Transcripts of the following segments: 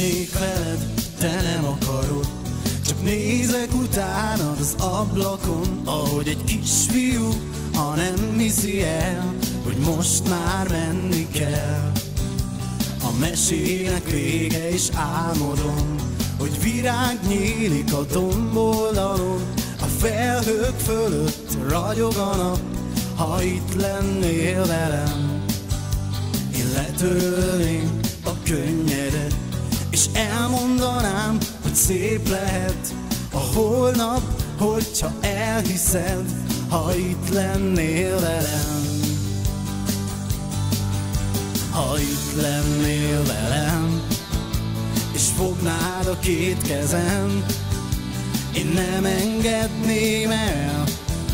mennék veled, te nem akarod. Csak nézek utánad az ablakon, ahogy egy kisfiú, ha nem hiszi el, hogy most már menni kell. A mesének vége, és álmodom, hogy virág nyílik a domboldalon. A felhők fölött ragyog a nap, ha itt lennél velem. Én letörölném a könnyedet, és elmondanám, hogy szép lehet a holnap, hogyha elhiszed, ha itt lennél velem. Ha itt lennél velem, és fognád a két kezem, én nem engedném el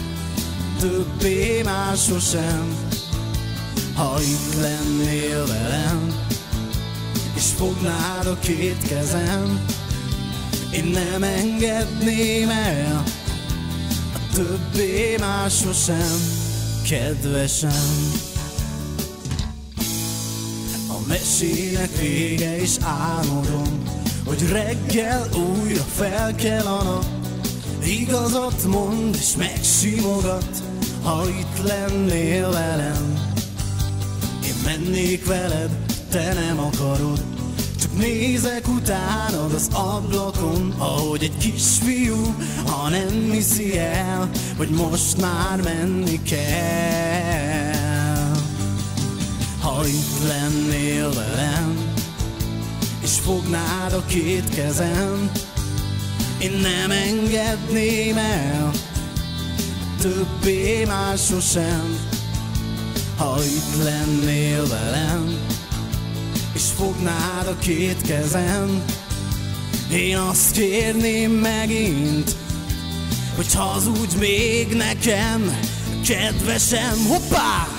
többé már sosem. Ha itt lennél velem, és fognád a két kezem, én nem engedném el többé már sosem, kedvesem. A mesének vége, és álmodom, hogy reggel újra fel kell a nap. Igazat mond és megsimogat, ha itt lennél velem. Én mennék veled, te nem akarod. Csak nézek utánad az ablakon, ahogy egy kisfiú, ha nem hiszi el, hogy most már menni kell. Ha itt lennél velem, és fognád a két kezem, én nem engedném el többé már sosem. Ha itt lennél velem, és fognád a két kezem, én azt kérném megint, hogy hazudj még nekem, kedvesem. Hoppá!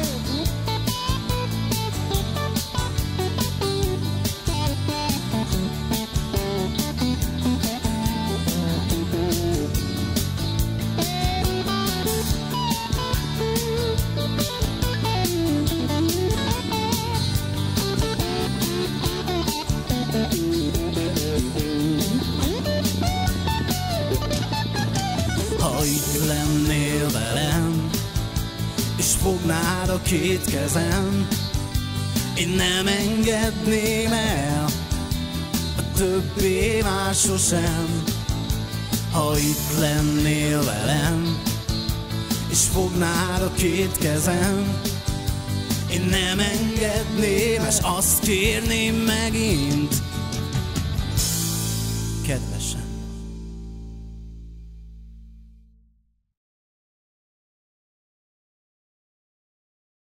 Ha itt lennél velem, és fognád a két kezem, én nem engedném el többé már sosem. Ha itt lennél velem, és fognád a két kezem, én nem engedném, és azt kérném megint, kedvesem.